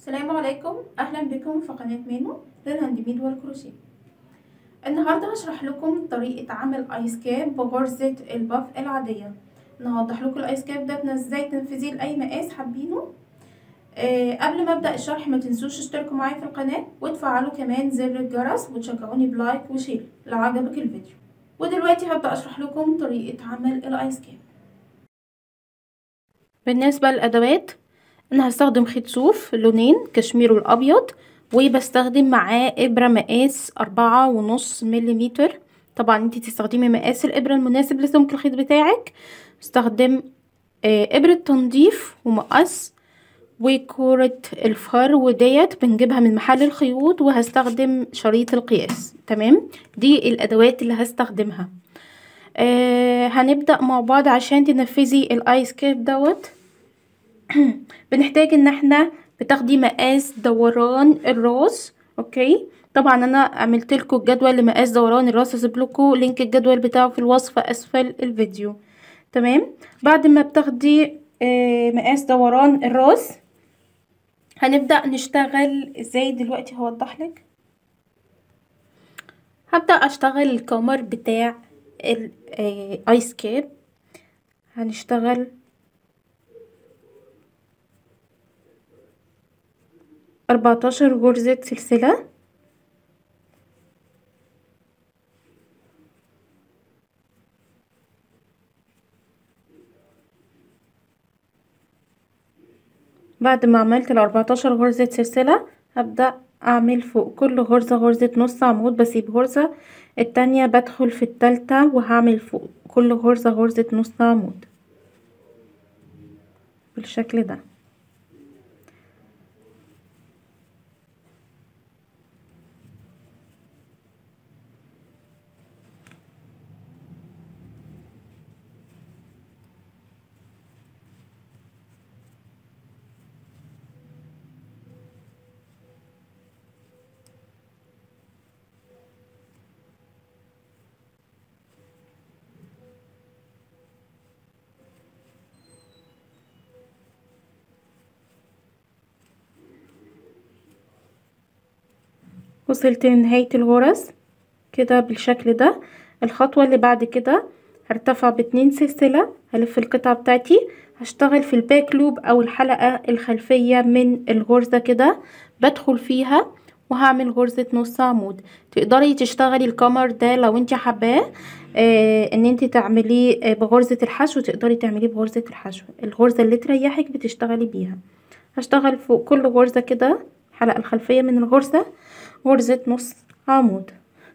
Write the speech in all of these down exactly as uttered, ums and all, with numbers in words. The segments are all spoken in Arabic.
السلام عليكم، اهلا بكم في قناه مانووو للهاند ميد والكروشيه. النهارده هشرح لكم طريقه عمل ايس كاب بغرزه الباف العاديه. نوضح لكم الايس كاب ده ازاي تنفذيه لاي مقاس حابينه. آه قبل ما ابدا الشرح ما تنسوش تشتركوا معايا في القناه وتفعلوا كمان زر الجرس وتشجعوني بلايك وشير لو عجبك الفيديو. ودلوقتي هبدا اشرح لكم طريقه عمل الايس كاب. بالنسبه للادوات، انا هستخدم خيط صوف لونين كشمير والابيض، وبستخدم معاه ابره مقاس أربعة ونص مليمتر. طبعا انتي تستخدمي مقاس الابره المناسب لسمك الخيط بتاعك. بستخدم ابره تنظيف ومقص وكوره الفرو ديت بنجيبها من محل الخيوط، وهستخدم شريط القياس. تمام، دي الادوات اللي هستخدمها. آه هنبدا مع بعض. عشان تنفذي الايس كاب دوت بنحتاج ان احنا بتاخدي مقاس دوران الراس. اوكي، طبعا انا عملت لكم الجدول لمقاس دوران الراس، هسيب لكم لينك الجدول بتاعه في الوصف اسفل الفيديو. تمام، بعد ما بتاخدي آه مقاس دوران الراس هنبدا نشتغل ازاي. دلوقتي هوضح لك. هبدا اشتغل الكمر بتاع الايس كاب. هنشتغل أربعتاشر غرزة سلسلة. بعد ما عملت الأربعتاشر غرزة سلسلة هبدأ أعمل فوق كل غرزة غرزة نص عمود، بسيب غرزة، التانية بدخل في التالتة وهعمل فوق كل غرزة غرزة نص عمود بالشكل ده. وصلت لنهاية الغرز كده بالشكل ده. الخطوة اللي بعد كده هرتفع باتنين سلسلة، هلف القطعة بتاعتي، هشتغل في الباك لوب او الحلقة الخلفية من الغرزة كده، بدخل فيها وهعمل غرزة نص عمود. تقدري تشتغلي الكمر ده لو انت حباه آه ان انت تعمليه آه بغرزة الحشو، تقدري تعمليه بغرزة الحشو، الغرزة اللي تريحك بتشتغلي بيها. هشتغل فوق كل غرزة كده الحلقة الخلفية من الغرزة غرزة نص عمود.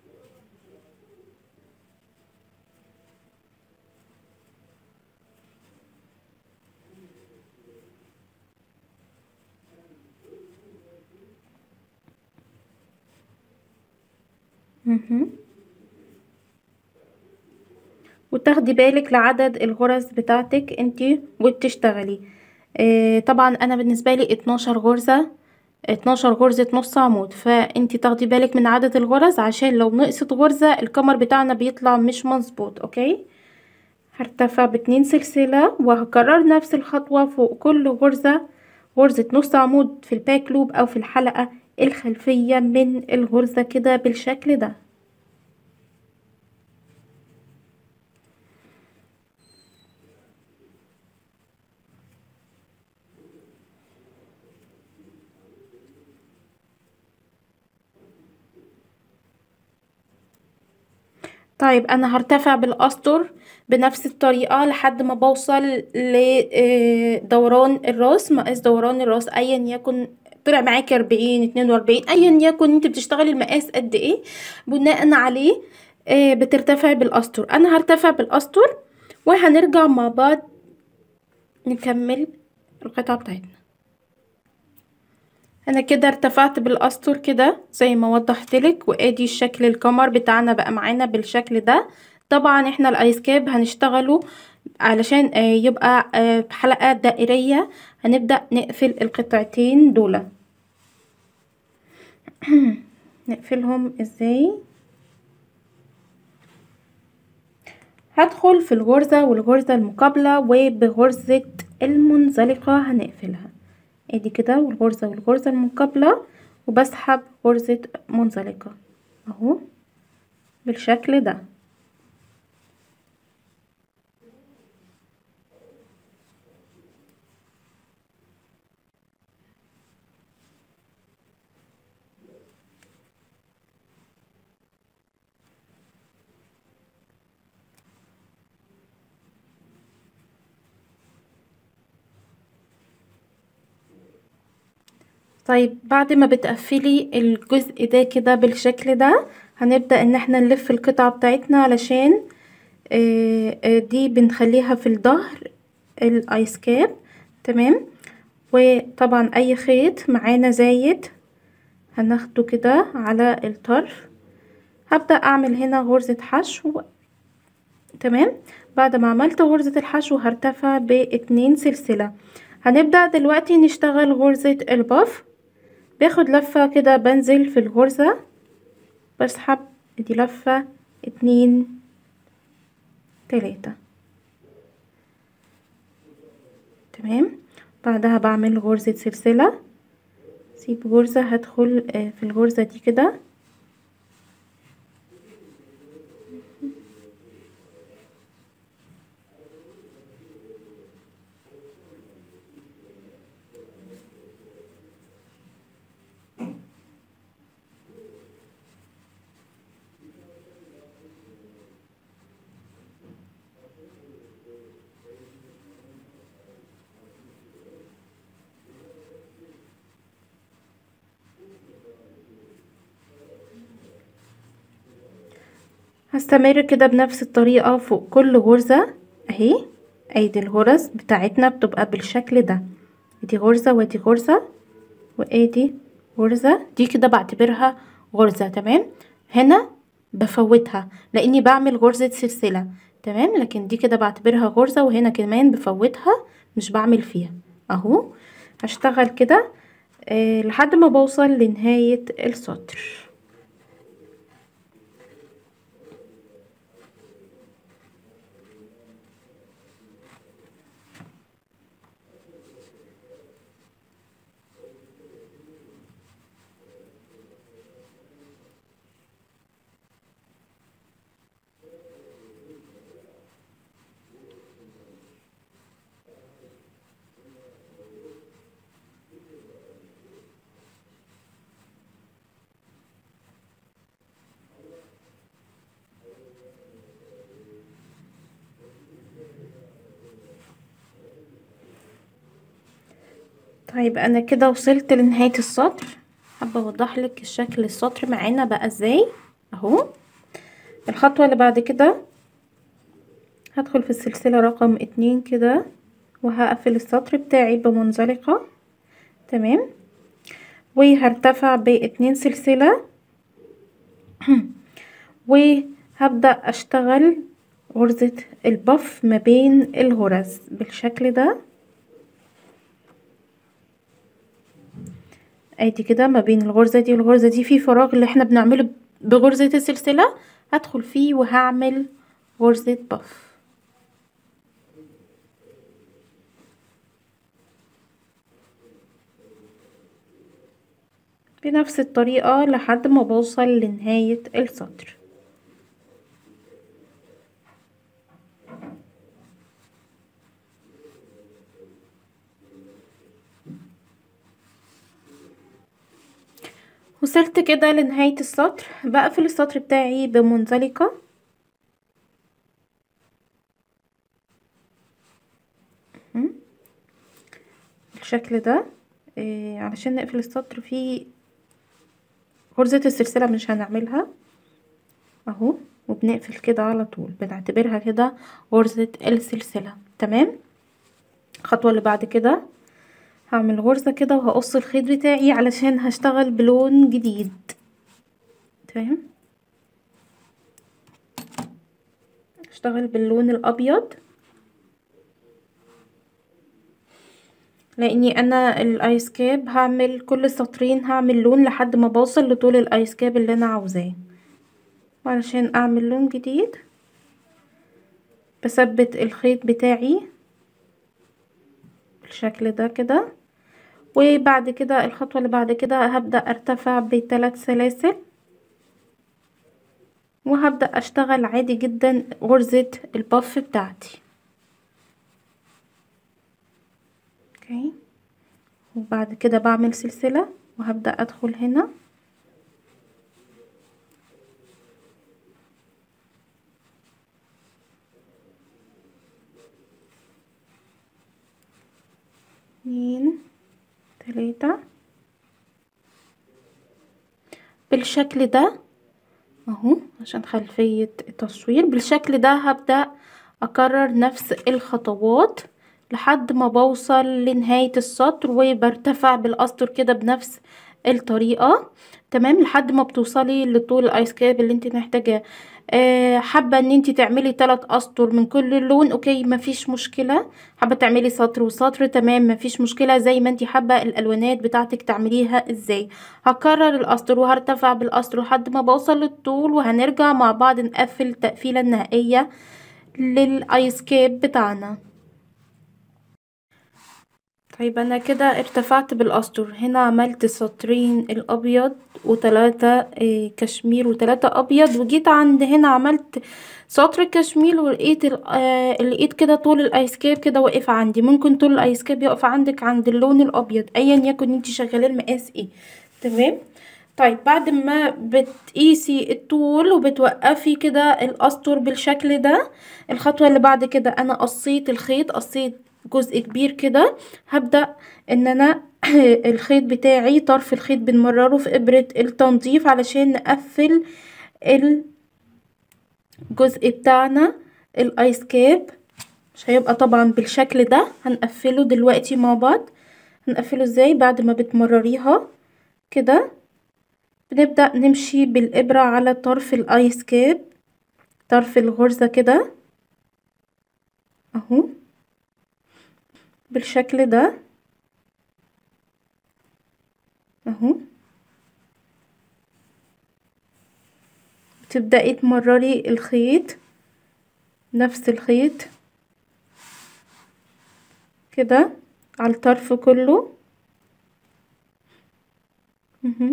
وتاخدي بالك لعدد الغرز بتاعتك انتي وبتشتغلي. اه طبعا انا بالنسبه لي اتناشر غرزه، اتناشر غرزه نص عمود، فانتي تاخدي بالك من عدد الغرز عشان لو نقصت غرزه الكمر بتاعنا بيطلع مش مظبوط. اوكي، هرتفع باتنين سلسله وهكرر نفس الخطوه فوق كل غرزه غرزه نص عمود في الباك لوب او في الحلقه الخلفيه من الغرزه كده بالشكل ده. طيب انا هرتفع بالاسطر بنفس الطريقة لحد ما بوصل لدوران الراس. مقاس دوران الراس ايا يكن طلع معاكي اربعين اتنين واربعين ايا يكن انت بتشتغلي المقاس قد ايه، بناء عليه بترتفعي بالاسطر. انا هرتفع بالاسطر وهنرجع مع بعض نكمل القطعة بتاعتنا. انا كده ارتفعت بالاسطر كده زي ما وضحتلك، وادي الشكل الكمر بتاعنا بقى معانا بالشكل ده. طبعا احنا الايس كاب هنشتغله علشان يبقى حلقة دائرية، هنبدأ نقفل القطعتين دول. نقفلهم ازاي؟ هدخل في الغرزة والغرزة المقابلة وبغرزة المنزلقة هنقفلها ادي كده والغرزة والغرزة المقابلة، وبسحب غرزة منزلقة اهو بالشكل ده. طيب بعد ما بتقفلي الجزء ده كده بالشكل ده، هنبدأ ان احنا نلف القطعة بتاعتنا علشان آه آه دي بنخليها في الظهر الايس كاب. تمام. وطبعا اي خيط معانا زايد هناخده كده على الطرف. هبدأ اعمل هنا غرزة حشو. تمام. بعد ما عملت غرزة الحشو هرتفع باتنين سلسلة. هنبدأ دلوقتي نشتغل غرزة الباف. باخد لفة كده، بنزل في الغرزة بسحب، ادي لفة اتنين تلاتة. تمام. بعدها بعمل غرزة سلسلة، سيب غرزة هدخل في الغرزة دي كده، هستمر كده بنفس الطريقة فوق كل غرزة اهي. ادي الغرز بتاعتنا بتبقى بالشكل ده، ادي غرزة وادي غرزة وادي غرزة، دي كده بعتبرها غرزة. تمام. هنا بفوتها لاني بعمل غرزة سلسلة. تمام. لكن دي كده بعتبرها غرزة، وهنا كمان بفوتها مش بعمل فيها اهو. هشتغل كده آه لحد ما بوصل لنهاية السطر. طيب انا كده وصلت لنهاية السطر. حابة اوضح لك الشكل السطر معانا بقى ازاي اهو. الخطوة اللي بعد كده هدخل في السلسلة رقم اتنين كده، وهقفل السطر بتاعي بمنزلقة. تمام. وهرتفع باتنين سلسلة وهبدأ اشتغل غرزة البف ما بين الغرز بالشكل ده. ادي كده ما بين الغرزة دي والغرزة دي في فراغ اللي احنا بنعمله بغرزة السلسلة، هدخل فيه وهعمل غرزة بف بنفس الطريقة لحد ما بوصل لنهاية السطر. وصلت كده لنهاية السطر. بقفل السطر بتاعي بمنزلقة بالشكل ده. إيه علشان نقفل السطر في غرزة السلسلة مش هنعملها اهو، وبنقفل كده على طول، بنعتبرها كده غرزة السلسلة. تمام. الخطوة اللي بعد كده هعمل غرزة كده وهقص الخيط بتاعي علشان هشتغل بلون جديد. تمام. هشتغل باللون الابيض لاني انا الايس كاب هعمل كل سطرين هعمل لون لحد ما بوصل لطول الايس كاب اللي انا عاوزاه. وعلشان اعمل لون جديد بثبت الخيط بتاعي بالشكل ده كده، وبعد كده الخطوة اللي بعد كده هبدأ ارتفع بثلاث سلاسل، وهبدأ اشتغل عادي جدا غرزة الباف بتاعتي. اوكي، وبعد كده بعمل سلسلة وهبدأ ادخل هنا اتنين تلاتة بالشكل ده اهو، عشان خلفية التصوير. بالشكل ده هبدأ اكرر نفس الخطوات لحد ما بوصل لنهاية السطر، وبرتفع بالاسطر كده بنفس الطريقة. تمام، لحد ما بتوصلي لطول الايس كاب اللي انت محتاجاه. أه حابة ان انت تعملي ثلاث اسطر من كل لون، اوكي مفيش مشكلة. حابة تعملي سطر وسطر، تمام مفيش مشكلة، زي ما انت حابة الالوانات بتاعتك تعمليها ازاي. هكرر الاسطر وهرتفع بالاسطر لحد ما بوصل للطول، وهنرجع مع بعض نقفل التقفيلة النهائية للايس كاب بتاعنا. طيب انا كده ارتفعت بالاسطر، هنا عملت سطرين الابيض وتلاتة اه كشمير وتلاتة ابيض، وجيت عند هنا عملت سطر الكشمير، ولقيت اه لقيت كده طول الايس كاب كده واقف عندي. ممكن طول الايس كاب يقف عندك عند اللون الابيض ايا يكن انت شغاله المقاس ايه. تمام. طيب بعد ما بتقيسي الطول وبتوقفي كده الاسطر بالشكل ده، الخطوة اللي بعد كده انا قصيت الخيط، قصيت جزء كبير كده. هبدأ ان انا الخيط بتاعي طرف الخيط بنمرره في ابرة التنظيف علشان نقفل الجزء بتاعنا الايس كاب. مش هيبقى طبعا بالشكل ده، هنقفله دلوقتي مع بعض. هنقفله ازاي؟ بعد ما بتمرريها كده بنبدأ نمشي بالإبرة على طرف الآيس كاب، طرف الغرزة كده اهو بالشكل ده اهو. بتبدأي تمرري الخيط، نفس الخيط كده على الطرف كله اهو.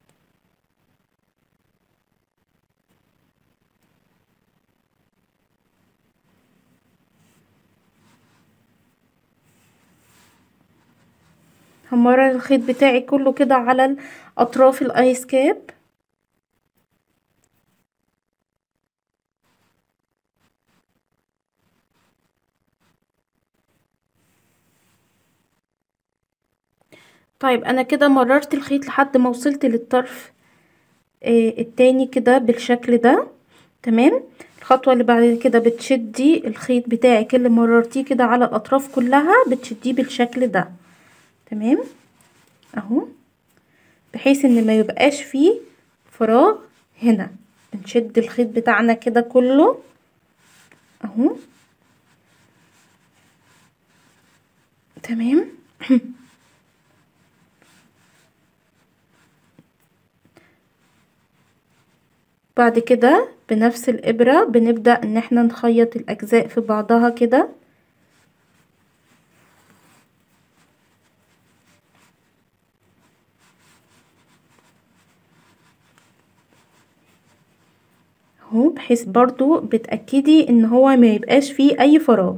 همرر الخيط بتاعي كله كده على اطراف الايس كاب. طيب انا كده مررت الخيط لحد ما وصلت للطرف آه التاني كده بالشكل ده. تمام. الخطوة اللي بعد كده بتشدي الخيط بتاعك اللي مررتيه كده على الاطراف كلها، بتشديه بالشكل ده. تمام اهو، بحيث ان ما يبقاش فيه فراغ هنا. بنشد الخيط بتاعنا كده كله اهو. تمام. بعد كده بنفس الابرة بنبدأ ان احنا نخيط الاجزاء في بعضها كده اهو، بحيث برضو بتأكدي ان هو ما يبقاش فيه اي فراغ.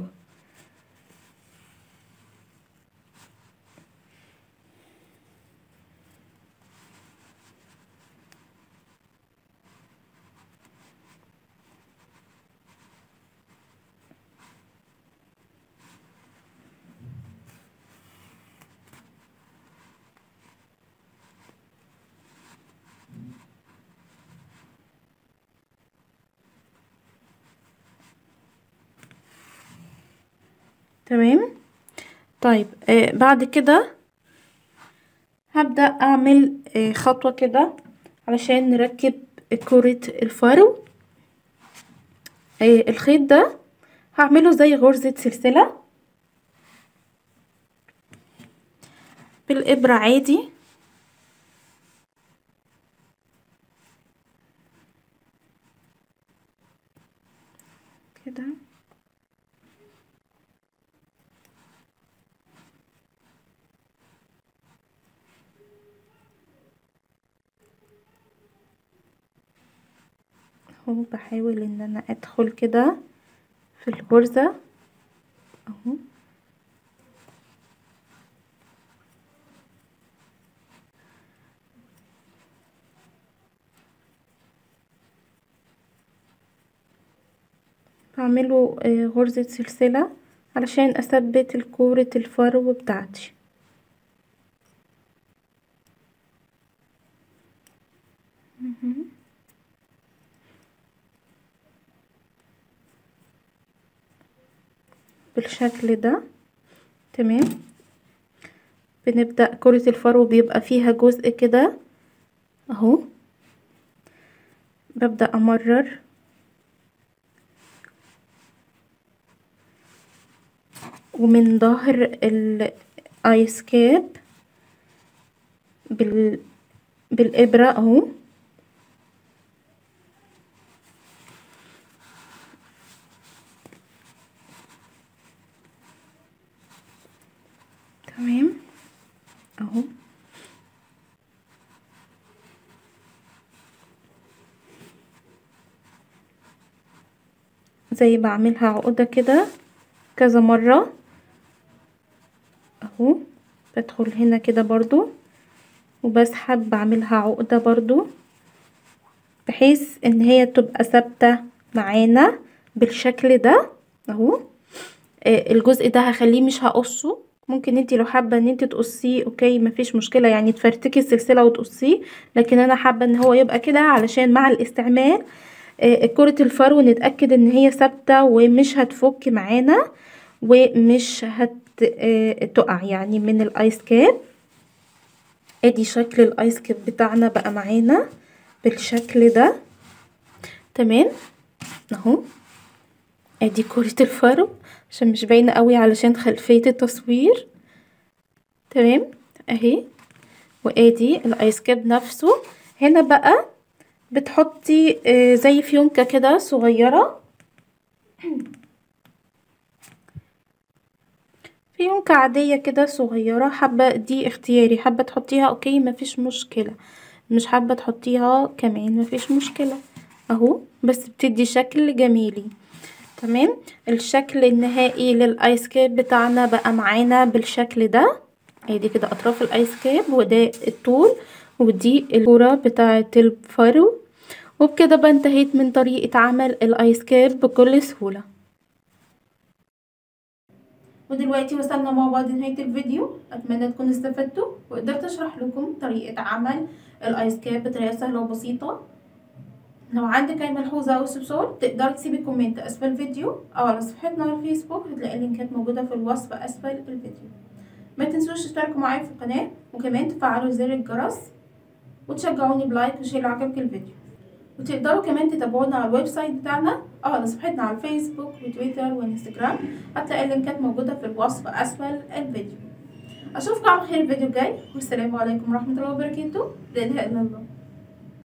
تمام. طيب آه بعد كده هبدأ اعمل آه خطوة كده علشان نركب كرة الفرو. آه الخيط ده هعمله زي غرزة سلسلة بالإبرة عادي كده. اهو بحاول ان انا ادخل كده في الغرزة اهو. بعمله غرزة سلسلة علشان اثبت الكورة الفرو بتاعتي. بالشكل ده تمام. بنبدأ كرة الفرو بيبقى فيها جزء كده اهو، ببدأ امرر ومن ظهر الايس كاب بال... بالابرة اهو تمام اهو. زي بعملها عقدة كده كذا مرة اهو. بدخل هنا كده برضو وبسحب، بعملها عقدة برضو بحيث ان هي تبقى ثابتة معانا بالشكل ده اهو. آه الجزء ده هخليه مش هقصه، ممكن انتي لو حابة ان انتي تقصيه اوكي مفيش مشكلة، يعني تفرتكي السلسلة وتقصيه، لكن انا حابة ان هو يبقى كده علشان مع الاستعمال آه كرة الفرو نتأكد ان هي ثابتة ومش هتفك معانا ومش هتقع يعني من الايس كاب. ادي شكل الايس كاب بتاعنا بقى معانا بالشكل ده تمام اهو. ادي كرة الفرو عشان مش باينه قوي علشان خلفيه التصوير تمام اهي. وادي الايس كاب نفسه. هنا بقى بتحطي زي فيونكه كده صغيره، فيونكه عاديه كده صغيره، حابه دي اختياري، حابه تحطيها اوكي مفيش مشكله، مش حابه تحطيها كمان مفيش مشكله اهو. بس بتدي شكل جميلي تمام. الشكل النهائي للايس كاب بتاعنا بقى معانا بالشكل ده. ادي كده اطراف الايس كاب وده الطول ودي الكوره بتاعه الفرو. وبكده بقى انتهيت من طريقه عمل الايس كاب بكل سهوله. ودلوقتي وصلنا مع بعض لنهايه الفيديو، اتمنى تكونوا استفدتوا وقدرت اشرح لكم طريقه عمل الايس كاب بطريقه سهله وبسيطه. لو عندك اي ملحوظه او استفسار تقدر تسيبي كومنت اسفل الفيديو او على صفحتنا على الفيسبوك، هتلاقي اللينكات موجوده في الوصف اسفل الفيديو. ما تنسوش تشتركوا معايا في القناه وكمان تفعلوا زر الجرس وتشجعوني بلايك وشير لو عجبك الفيديو. وتقدروا كمان تتابعونا على الويب سايت بتاعنا او على صفحتنا على الفيسبوك وتويتر وانستجرام، هتلاقي اللينكات موجوده في الوصف اسفل الفيديو. اشوفكم على خير الفيديو الجاي، والسلام عليكم ورحمه الله وبركاته. لا اله الا الله.